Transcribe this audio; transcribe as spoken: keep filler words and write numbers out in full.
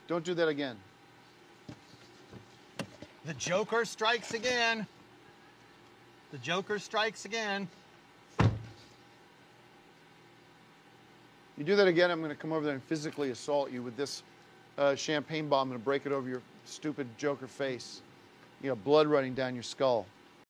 Don't do that again. The Joker strikes again. The Joker strikes again. You do that again, I'm going to come over there and physically assault you with this uh, champagne bomb. I'm going to break it over your stupid Joker face. You got blood running down your skull.